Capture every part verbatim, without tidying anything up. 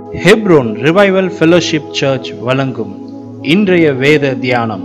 Hebron revival fellowship search வழங்கும் இன்றைய வேத தியானம்.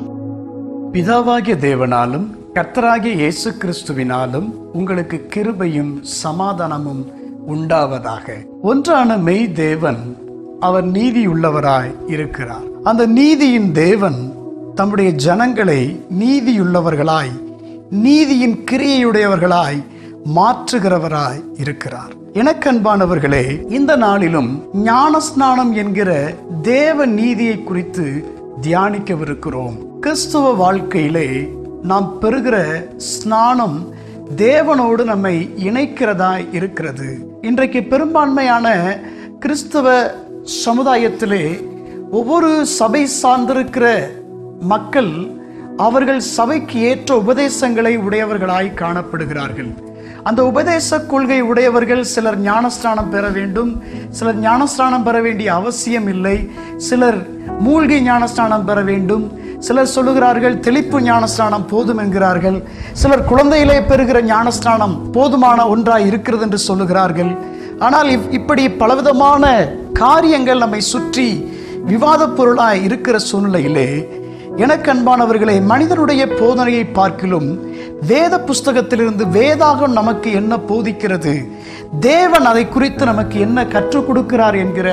பிதாவாகிய தேவனாலும் கர்த்தராகிய இயேசு கிறிஸ்துவினாலும் உங்களுக்கு கிருபையும் சமாதானமும் உண்டாவதாக. ஒன்றான மெய் தேவன் அவர் நீதியுள்ளவராய் இருக்கிறார். அந்த நீதியின் தேவன் தம்முடைய ஜனங்களை நீதியுள்ளவர்களாய் நீதியின் கிரியையுடையவர்களாய் மாற்றுகிறவராய் இருக்கிறார். எனக்கன்பானவர்களே, இந்த நாளிலும் ஞானஸ்நானம் என்கிற தேவ நீதியை குறித்து தியானிக்கவிருக்கிறோம். கிறிஸ்துவ வாழ்க்கையிலே நாம் பெறுகிற ஸ்நானம் தேவனோடு நம்மை இணைக்கிறதா இருக்கிறது. இன்றைக்கு பெரும்பான்மையான கிறிஸ்தவ சமுதாயத்திலே ஒவ்வொரு சபை சார்ந்திருக்கிற மக்கள் அவர்கள் சபைக்கு ஏற்ற உபதேசங்களை உடையவர்களாய் காணப்படுகிறார்கள். அந்த உபதேச கொள்கை உடையவர்கள் சிலர் ஞானஸ்நானம் பெற வேண்டும், சிலர் ஞானஸ்நானம் பெற வேண்டிய அவசியம் இல்லை, சிலர் மூழ்கி ஞானஸ்நானம் பெற வேண்டும், சிலர் சொல்லுகிறார்கள் தெளிப்பு ஞானஸ்நானம் போதும் என்கிறார்கள், சிலர் குழந்தையிலே பெறுகிற ஞானஸ்நானம் போதுமான ஒன்றாய் இருக்கிறது என்று சொல்லுகிறார்கள். ஆனால் இப்படி பலவிதமான காரியங்கள் நம்மை சுற்றி விவாத பொருளாய் இருக்கிற சூழ்நிலையிலே எனக்கு அன்பானவர்களே, மனிதனுடைய போதனையை பார்க்கிலும் வேத புஸ்தகத்திலிருந்து வேதாகம் நமக்கு என்ன போதிக்கிறது, தேவன் அதை குறித்து நமக்கு என்ன கற்றுக் கொடுக்கிறார் என்கிற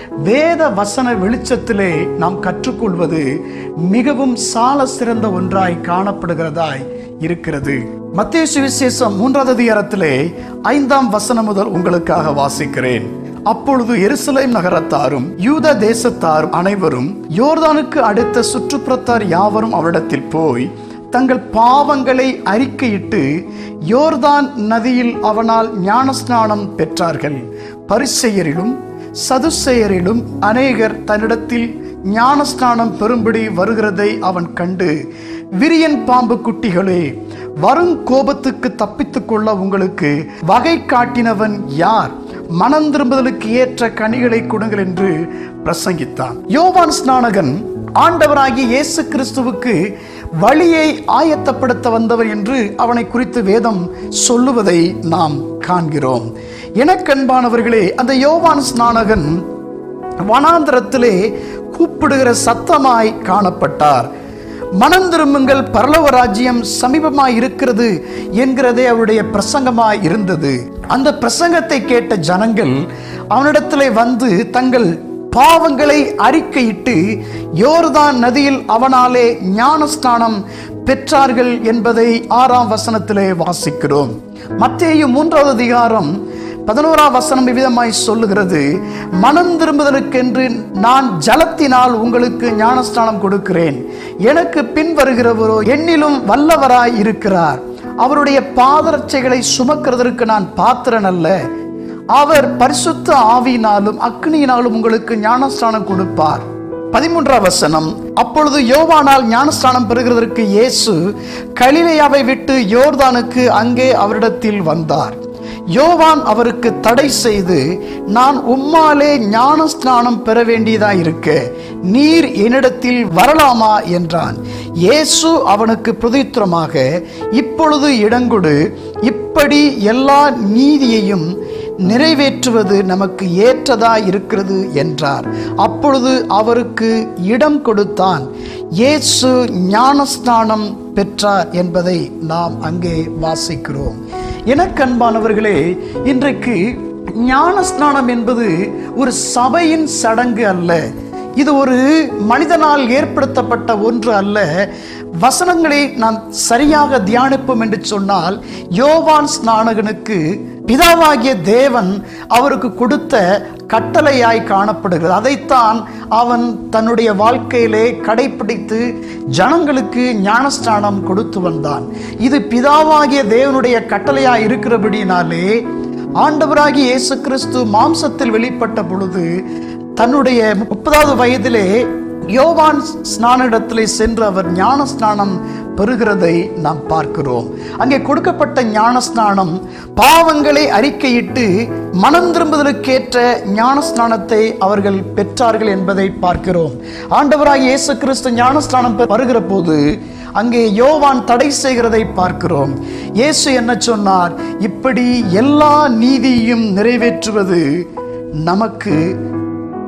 வேத வசன வெளிச்சத்திலே நாம் கற்றுக்கொள்வது மிகவும் சால சிறந்த ஒன்றாய் காணப்படுகிறதாய் இருக்கிறது. மத்தேயு சுவிசேஷம் மூன்றாவது அதிகாரத்திலே ஐந்தாம் வசனம் முதல் உங்களுக்காக வாசிக்கிறேன். அப்பொழுது எருசலேம் நகரத்தாரும் யூத தேசத்தாரும் அனைவரும் யோர்தானுக்கு அடுத்த சுற்றுப்புறத்தார் யாவரும் அவரிடத்தில் போய் தங்கள் பாவங்களை அறிக்கையிட்டு யோர்தான் நதியில் அவனால் ஞானஸ்நானம் பெற்றார்கள். பரிசேயரிலும் சதுசேயரிலும் அநேகர் தன்னிடத்தில் ஞானஸ்நானம் பெறும்படி வருகிறதை அவன் கண்டு, விரியன் பாம்பு குட்டிகளே, வரும் கோபத்துக்கு தப்பித்துக் கொள்ள உங்களுக்கு வகை காட்டினவன் யார்? மனம் திரும்புதலுக்கு ஏற்ற கனிகளை கொடுங்கள் என்று பிரசங்கித்தான். யோவான் ஸ்நானகன் ஆண்டவராகிய இயேசு கிறிஸ்துவுக்கு வழியை ஆயத்தப்படுத்த வந்தவர் என்று அவனை குறித்து வேதம் சொல்லுவதை நாம் காண்கிறோம். எனக்கன்பானவர்களே, அந்த யோவான் ஸ்நானகன் வனாந்திரத்திலே கூப்பிடுகிற சத்தமாய் காணப்பட்டார். மனம் திரும்புங்கள், பரலோக ராஜ்யம் சமீபமாய் இருக்கிறது என்கிறதே அவருடைய பிரசங்கமாய் இருந்தது. அந்த பிரசங்கத்தை கேட்ட ஜனங்கள் அவனிடத்திலே வந்து தங்கள் பாவங்களை அறிக்கையிட்டு யோர்தான் நதியில் அவனாலே ஞானஸ்நானம் பெற்றார்கள் என்பதை ஆறாம் வசனத்திலே வாசிக்கிறோம். மத்தேயு மூன்றாவது அதிகாரம் பதினோராம் வசனம் விதமாய் சொல்லுகிறது, மனம் திரும்புதலுக்கென்று நான் ஜலத்தினால் உங்களுக்கு ஞானஸ்நானம் கொடுக்கிறேன், எனக்கு பின் வருகிறவரோ என்னிலும் வல்லவராய் இருக்கிறார், அவருடைய பாதரட்சைகளை சுமக்கிறதற்கு நான் பாத்திரன் அல்ல, அவர் பரிசுத்த ஆவியினாலும் அக்னியினாலும் உங்களுக்கு ஞானஸ்நானம் கொடுப்பார். பதிமூன்றாம் வசனம், அப்பொழுது யோவானால் ஞானஸ்நானம் பெறுகிறதற்கு இயேசு கலிலேயாவை விட்டு யோர்தானுக்கு அங்கே அவரிடத்தில் வந்தார். யோவான் அவருக்கு தடை செய்து, நான் உம்மாலே ஞானஸ்நானம் பெற வேண்டியதாயிருக்க நீர் என்னிடத்தில் வரலாமா என்றான். இயேசு அவனுக்கு பிரதித்திரமாக, இப்பொழுது இடங்கொடு, இப்படி எல்லா நீதியையும் நிறைவேற்றுவது நமக்கு ஏற்றதா இருக்கிறது என்றார். அப்பொழுது அவருக்கு இடம் கொடுத்தான். இயேசு ஞானஸ்நானம் பெற்றார் என்பதை நாம் அங்கே வாசிக்கிறோம். எனக்கன்பானவர்களே, இன்றைக்கு ஞானஸ்நானம் என்பது ஒரு சபையின் சடங்கு அல்ல, இது ஒரு மனிதனால் ஏற்படுத்தப்பட்ட ஒன்று அல்ல. வசனங்களை நாம் சரியாக தியானிப்போம் என்று சொன்னால், யோவான் ஸ்நானகனுக்கு பிதாவாகிய தேவன் அவருக்கு கொடுத்த கட்டளையாய் காணப்படுகிறது. அதைத்தான் அவன் தன்னுடைய வாழ்க்கையிலே கடைபிடித்து ஜனங்களுக்கு ஞானஸ்நானம் கொடுத்து வந்தான். இது பிதாவாகிய தேவனுடைய கட்டளையாய் இருக்கிறபடினாலே ஆண்டவராகிய இயேசு கிறிஸ்து மாம்சத்தில் வெளிப்பட்ட பொழுது தன்னுடைய முப்பதாவது வயதிலே யோவான் ஸ்நானிடத்திலே சென்று அவர் ஞான ஸ்நானம் பெறுகிறதை நாம் பார்க்கிறோம். அங்கே கொடுக்கப்பட்ட ஞான ஸ்நானம் பாவங்களை அறிக்கையிட்டு மனம் திரும்புதலுக்கேற்ற ஞான ஸ்நானத்தை அவர்கள் பெற்றார்கள் என்பதை பார்க்கிறோம். ஆண்டவராகிய இயேசு கிறிஸ்து ஞான ஸ்நானம் பெறுகிற போது அங்கே யோவான் தடை செய்கிறதை பார்க்கிறோம். இயேசு என்ன சொன்னார்? இப்படி எல்லா நீதியையும் நிறைவேற்றுவது நமக்கு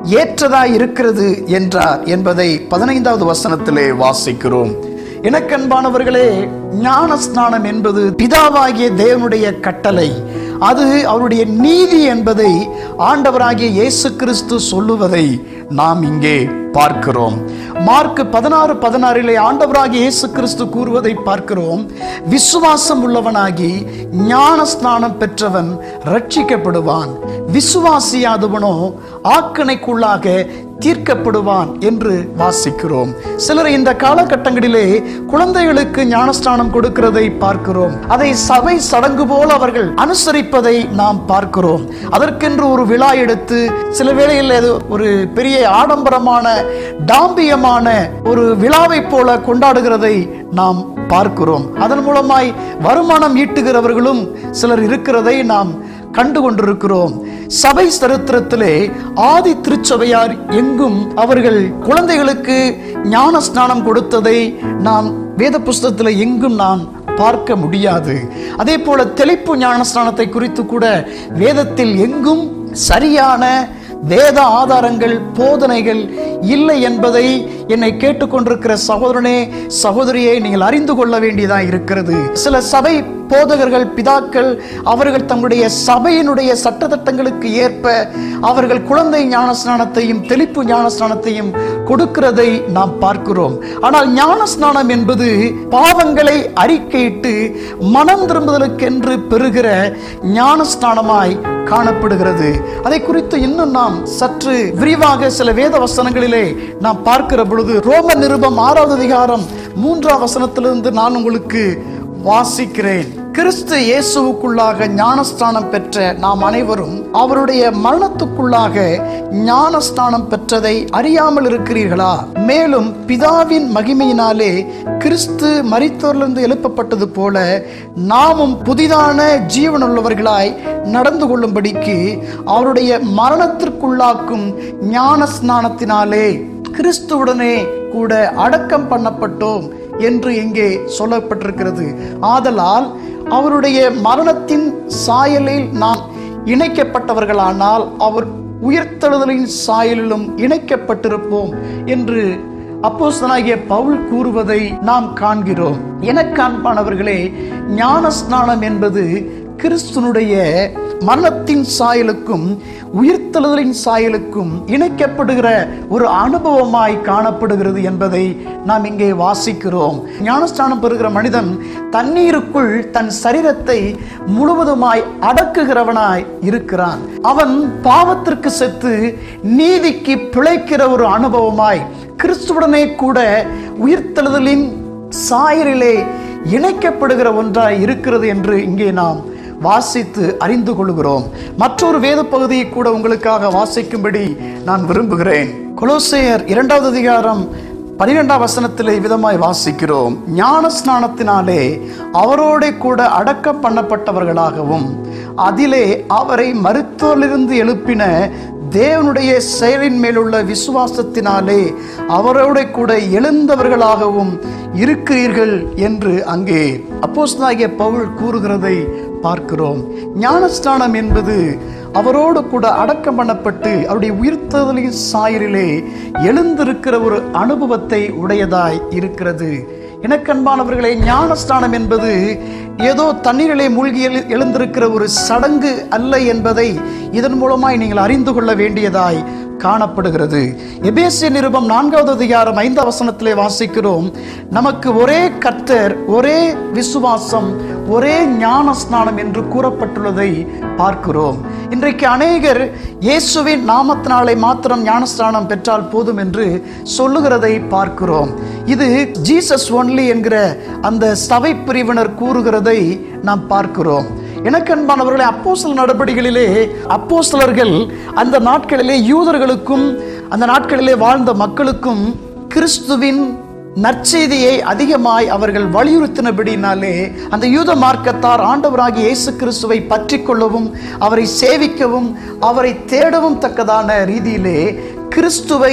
ஏற்றதாய் இருக்கிறது என்றார் என்பதை பதினைந்தாவது வசனத்திலே வாசிக்கிறோம். எனக்கன்பானவர்களே, ஞான ஸ்நானம் என்பது பிதாவாகிய தேவனுடைய கட்டளை. அது அவருடைய நீதி என்பதை ஆண்டவராகிய இயேசு கிறிஸ்து சொல்லுவதை நாம் இங்கே பார்க்கிறோம். மார்க் பதினாறு பதினாறிலே ஆண்டவராகிய இயேசு கிறிஸ்து கூறுவதை பார்க்கிறோம். விசுவாசம் உள்ளவனாகி ஞான ஸ்நானம் பெற்றவன் ரட்சிக்கப்படுவான், விசுவாசியாதவனோ ஆக்கணைக்குள்ளாக தீர்க்கப்படுவான் என்று வாசிக்கிறோம். சிலர் இந்த காலகட்டங்களிலே குழந்தைகளுக்கு ஞானஸ்நானம் கொடுக்கிறதை பார்க்கிறோம். அதை சபை சடங்கு போல அவர்கள் அனுசரிப்பதை நாம் பார்க்கிறோம். அதற்கென்று ஒரு விழா எடுத்து சில வேளையில் ஒரு பெரிய ஆடம்பரமான டாம்பியமான ஒரு விழாவை போல கொண்டாடுகிறதை நாம் பார்க்கிறோம். அதன் மூலமாய் வருமானம் ஈட்டுகிறவர்களும் சிலர் இருக்கிறதை நாம் கண்டு கொண்டிருக்கிறோம். சபை சரித்திரத்திலே ஆதி திருச்சபையார் எங்கும் அவர்கள் குழந்தைகளுக்கு ஞான ஸ்நானம் கொடுத்ததை நாம் வேத புஸ்தகத்தில் எங்கும் நாம் பார்க்க முடியாது. அதே போல தெளிப்பு ஞான ஸ்நானத்தை குறித்து கூட வேதத்தில் எங்கும் சரியான வேத ஆதாரங்கள் போதனைகள் இல்லை என்பதை என்னை கேட்டுக்கொண்டிருக்கிற சகோதரனே சகோதரியை நீங்கள் அறிந்து கொள்ள வேண்டியதாக இருக்கிறது. சில சபை போதகர்கள் பிதாக்கள் அவர்கள் தங்களுடைய சபையினுடைய சட்டத்திட்டங்களுக்கு ஏற்ப அவர்கள் குழந்தை ஞானஸ்நானத்தையும் தெளிப்பு ஞானஸ்நானத்தையும் கொடுக்கிறதை நாம் பார்க்கிறோம். ஆனால் ஞானஸ்நானம் என்பது பாவங்களை அறிக்கையிட்டு மனம் திரும்புதலுக்கென்று பெறுகிற ஞானஸ்நானமாய் காணப்படுகிறது. அதை குறித்து இன்னும் நாம் சற்று விரிவாக சில வேத வசனங்களிலே நாம் பார்க்கிற பொழுது ரோம நிருபம் ஆறாவது அதிகாரம் மூன்றாம் வசனத்திலிருந்து நான் உங்களுக்கு வாசிக்கிறேன். கிறிஸ்து இயேசுவுக்குள்ளாக ஞானஸ்நானம் பெற்ற நாம் அனைவரும் அவருடைய மரணத்துக்குள்ளாக ஞானஸ்நானம் பெற்றதை அறியாமல் இருக்கிறீர்களா? மேலும் பிதாவின் மகிமையினாலே கிறிஸ்து மரித்தோரிலிருந்து எழுப்பப்பட்டது போல நாமும் புதிதான ஜீவனுள்ளவர்களாய் நடந்து கொள்ளும்படிக்கு அவருடைய மரணத்திற்குள்ளாக்கும் ஞான ஸ்நானத்தினாலே கிறிஸ்துவுடனே கூட அடக்கம் பண்ணப்பட்டோம் என்று இங்கே சொல்லப்பட்டிருக்கிறது. ஆதலால் அவருடைய மரணத்தின் சாயலில் நாம் இணைக்கப்பட்டவர்களானால் அவர் உயிர்த்தெழுதலின் சாயலிலும் இணைக்கப்பட்டிருப்போம் என்று அப்போஸ்தலனாகிய பவுல் கூறுவதை நாம் காண்கிறோம். எனக்கு அன்பானவர்களே, ஞானஸ்நானம் என்பது கிறிஸ்துனுடைய மரணத்தின் சாயலுக்கும் உயிர்த்தெழுதலின் சாயலுக்கும் இணைக்கப்படுகிற ஒரு அனுபவமாய் காணப்படுகிறது என்பதை நாம் இங்கே வாசிக்கிறோம். ஞானஸ்நானம் பெறுகிற மனிதன் தண்ணீருக்குள் தன் சரீரத்தை முழுவதுமாய் அடக்குகிறவனாய் இருக்கிறான். அவன் பாவத்திற்கு செத்து நீதிக்கு பிழைக்கிற ஒரு அனுபவமாய் கிறிஸ்துவுடனே கூட உயிர்த்தெழுதலின் சாயலிலே இணைக்கப்படுகிற ஒன்றாய் இருக்கிறது என்று இங்கே நாம் வாசித்து அறிந்து கொள்கிறோம். மற்றொரு வேத பகுதியை கூட உங்களுக்காக வாசிக்கும்படி நான் விரும்புகிறேன். கொலோசையர் இரண்டாவது அதிகாரம் பனிரெண்டாம் வசனத்திலே விதமாய் வாசிக்கிறோம். ஞான ஸ்நானத்தினாலே அவரோட கூட அடக்கம் பண்ணப்பட்டவர்களாகவும் அதிலே அவரை மரித்தோரிலிருந்து எழுப்பின தேவனுடைய செயலின் மேலுள்ள விசுவாசத்தினாலே அவரோட கூட எழுந்தவர்களாகவும் இருக்கிறீர்கள் என்று அங்கே அப்போஸ்தலனாகிய பவுல் கூறுகிறதை பார்க்கிறோம். ஞானஸ்நானம் என்பது அவரோடு கூட அடக்கம் பண்ணப்பட்டு அவருடைய உயிர்த்தெழுதலின் சாயலிலே எழுந்திருக்கிற ஒரு அனுபவத்தை உடையதாய் இருக்கிறது. எனக்கு அன்பானவர்களே, ஞானஸ்நானம் என்பது ஏதோ தண்ணீரிலே மூழ்கி எழுந்திருக்கிற ஒரு சடங்கு அல்ல என்பதை இதன் மூலமாய் நீங்கள் அறிந்து கொள்ள வேண்டியதாய் காணப்படுகிறது. எபேசியர் நிருபம் நான்காவது அதிகாரம் ஐந்தாம் வசனத்திலே வாசிக்கிறோம். நமக்கு ஒரே கர்த்தர், ஒரே விசுவாசம், ஒரே ஞான ஸ்நானம் என்று கூறப்பட்டுள்ளதை பார்க்கிறோம். இன்றைக்கு அநேகர் இயேசுவின் நாமத்தினாலே மாத்திரம் ஞானஸ்நானம் பெற்றால் போதும் என்று சொல்லுகிறதை பார்க்கிறோம். இது ஜீசஸ் ஒன்லி என்கிற அந்த சபை பிரிவினர் கூறுகிறதை நாம் பார்க்கிறோம். எனக்கு அன்பானவர்களே, அப்போஸ்தல நடபடிகளிலே அப்போஸ்தலர்கள் அந்த நாட்களிலே யூதர்களுக்கும் அந்த நாட்களிலே வாழ்ந்த மக்களுக்கும் கிறிஸ்துவின் நற்செய்தியை அதிகமாய் அவர்கள் வலியுறுத்தினபடினாலே அந்த யூத மார்க்கத்தார் ஆண்டவராகிய இயேசு கிறிஸ்துவை பற்றி கொள்ளவும் அவரை சேவிக்கவும் அவரை தேடவும் தக்கதான ரீதியிலே கிறிஸ்துவை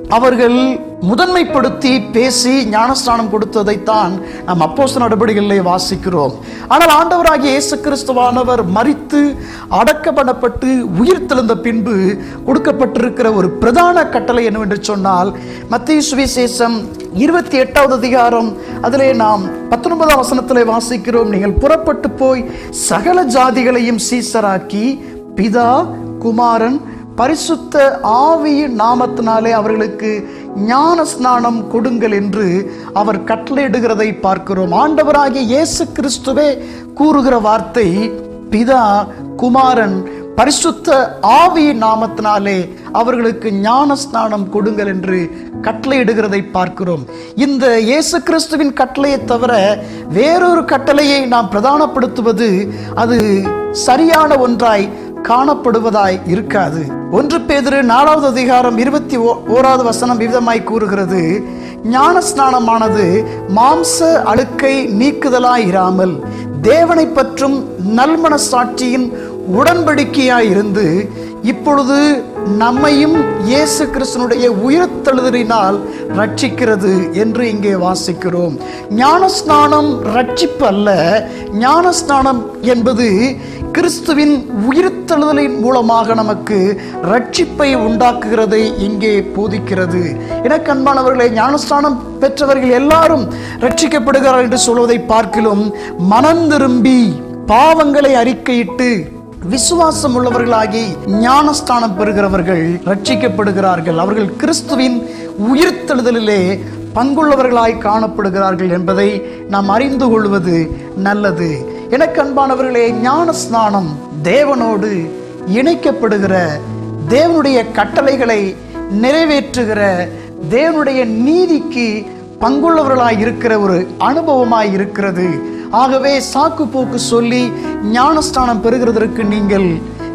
அவர்கள் முதன்மைப்படுத்தி பேசி ஞானஸ்நானம் கொடுத்ததைத்தான் நாம் அப்போஸ்தலர் நடபடிகளிலே வாசிக்கிறோம். ஆனால் ஆண்டவராகிய இயேசு கிறிஸ்துவானவர் மரித்து அடக்கப்படப்பட்டு உயிர் தெழுந்த பின்பு கொடுக்கப்பட்டிருக்கிற ஒரு பிரதான கட்டளை என்னவென்று சொன்னால், மத்தேயு சுவிசேஷம் இருபத்தி எட்டாவது அதிகாரம் அதிலே நாம் பத்தொன்பதாம் வசனத்திலே வாசிக்கிறோம், நீங்கள் புறப்பட்டு போய் சகல ஜாதிகளையும் சீசராக்கி பிதா குமாரன் பரிசுத்த ஆவியின் நாமத்தினாலே அவர்களுக்கு ஞான ஸ்நானம் கொடுங்கள் என்று அவர் கட்டளையிடுகிறதை பார்க்கிறோம். ஆண்டவராகிய இயேசு கிறிஸ்துவே கூறுகிற வார்த்தை, பிதா குமாரன் பரிசுத்த ஆவியின் நாமத்தினாலே அவர்களுக்கு ஞான ஸ்நானம் கொடுங்கள் என்று கட்டளையிடுகிறதை பார்க்கிறோம். இந்த இயேசு கிறிஸ்துவின் கட்டளையை தவிர வேறொரு கட்டளையை நாம் பிரதானப்படுத்துவது அது சரியான ஒன்றாய் காணப்படுவதாய் இருக்காது. ஒன்று பேதுரு நாலாவது அதிகாரம் இருபத்தி ஓராவது வசனம் விதமாய் கூறுகிறது, ஞான ஸ்நானமானது மாம்ச அழுக்கை நீக்குதலாய் இராமல் தேவனை பற்றும் நல்மனசாட்சியின் உடன்படிக்கையாய் இருந்து இப்பொழுது நம்மையும் இயேசு கிறிஸ்துனுடைய உயிர்த்தெழுதலினால் ரட்சிக்கிறது என்று இங்கே வாசிக்கிறோம். ஞானஸ்நானம் ரட்சிப்பு அல்ல. ஞானஸ்நானம் என்பது கிறிஸ்துவின் உயிர்த்தெழுதலின் மூலமாக நமக்கு ரட்சிப்பை உண்டாக்குகிறதை இங்கே போதிக்கிறது. எனக்கு அன்பானவர்களே, ஞானஸ்நானம் பெற்றவர்கள் எல்லாரும் ரட்சிக்கப்படுகிறார்கள் என்று சொல்வதை பார்க்கிலும் மனம் திரும்பி பாவங்களை அறிக்கையிட்டு விசுவாசம் உள்ளவர்களாகி ஞானஸ்தானம் பெறுகிறவர்கள் ரட்சிக்கப்படுகிறார்கள். அவர்கள் கிறிஸ்துவின் உயிர்த்தெழுதலிலே பங்குள்ளவர்களாய் காணப்படுகிறார்கள் என்பதை நாம் அறிந்து கொள்வது நல்லது. எனக்கு அன்பானவர்களே, ஞான ஸ்நானம் தேவனோடு இணைக்கப்படுகிற, தேவனுடைய கட்டளைகளை நிறைவேற்றுகிற, தேவனுடைய நீதிக்கு பங்குள்ளவர்களாய் இருக்கிற ஒரு அனுபவமாய் இருக்கிறது. ஆகவே சாக்கு போக்கு சொல்லி ஞானஸ்தானம் பெறுகிறதற்கு நீங்கள்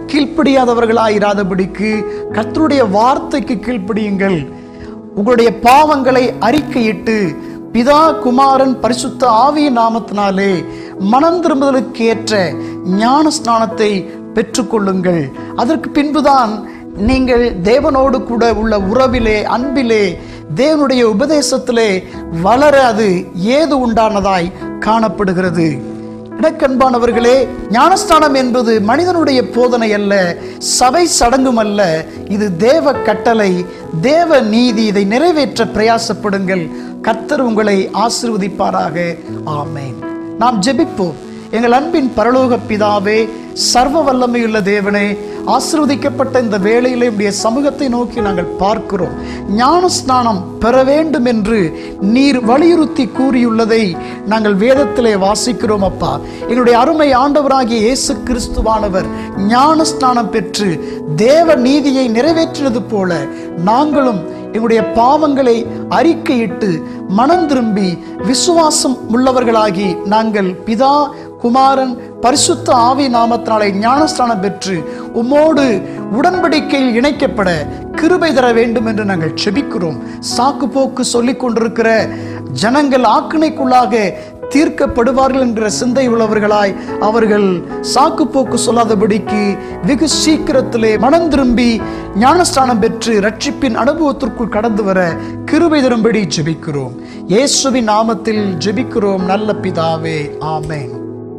கீழ்ப்படியாதவர்களாயிராதபடிக்கு கர்த்தருடைய வார்த்தைக்கு கீழ்ப்படியுங்கள். உங்களுடைய பாவங்களை அறிக்கையிட்டு பிதா குமாரன் பரிசுத்த ஆவியின் நாமத்தினாலே மனம் திரும்புதலுக்கு ஏற்ற ஞான ஸ்நானத்தை பெற்றுக்கொள்ளுங்கள். அதற்கு பின்புதான் நீங்கள் தேவனோடு கூட உள்ள உறவிலே, அன்பிலே, தேவனுடைய உபதேசத்திலே வளர அது ஏது உண்டானதாய் காணப்படுகிறது. எனக்கன்பானவர்களே, ஞானஸ்தானம் என்பது மனிதனுடைய போதனை அல்ல, சபை சடங்கும் அல்ல. இது தேவ கட்டளை, தேவ நீதி. இதை நிறைவேற்ற பிரயாசப்படுங்கள். கர்த்தர் உங்களை ஆசீர்வதிப்பாராக. ஆமென். நாம் ஜெபிப்போம். எங்கள் அன்பின் பரலோக பிதாவே, சர்வ வல்லமையுள்ள தேவனே, ஆசீர்வதிக்கப்பட்ட இந்த வேளையிலே உடைய சமூகத்தை நோக்கி நாங்கள் பார்க்கிறோம். ஞான ஸ்நானம் பெற வேண்டும் என்று நீர் வலியுறுத்தி கூறியுள்ளதை நாங்கள் வேதத்திலே வாசிக்கிறோம். அப்பா, எங்களுடைய அருமை ஆண்டவராகிய இயேசு கிறிஸ்துவானவர் ஞான ஸ்நானம் பெற்று தேவ நீதியை நிறைவேற்றினது போல நாங்களும் எங்களுடைய பாவங்களை அறிக்கையிட்டு மனம் திரும்பி விசுவாசம் உள்ளவர்களாகி நாங்கள் பிதா குமாரன் பரிசுத்த ஆவி நாமத்தினாலே ஞானஸ்தானம் பெற்று உம்மோடு உடன்படிக்கையில் இணைக்கப்பட கிருபை தர வேண்டும் என்று நாங்கள் செபிக்கிறோம். சாக்கு போக்கு சொல்லிக் கொண்டிருக்கிற ஜனங்கள் ஆக்கினைக்குள்ளாக தீர்க்கப்படுவார்கள் என்கிற சிந்தை உள்ளவர்களாய் அவர்கள் சாக்கு போக்கு சொல்லாதபடிக்கு வெகு சீக்கிரத்திலே மனம் திரும்பி ஞானஸ்தானம் பெற்று ரட்சிப்பின் அனுபவத்திற்குள் கடந்து வர கிருபை தரும்படி ஜெபிக்கிறோம். இயேசுவின் நாமத்தில் ஜெபிக்கிறோம் நல்ல பிதாவே. ஆமென்.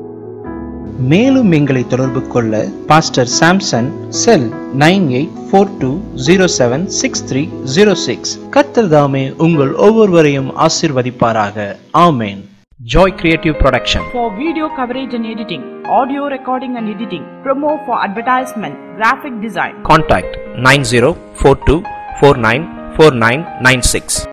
மேலும் எங்களை தொடர்பு கொள்ள pastor Samson, cell nine eight four two zero seven six three zero six. கர்த்தர் தாமே உங்கள் ஒவ்வொருவரையும் ஆசீர்வதிப்பாராக. ஆமென். Joy Creative Production. For video coverage and editing, audio recording and editing, promo for advertisement, graphic design. Contact nine zero four two four nine four nine nine six.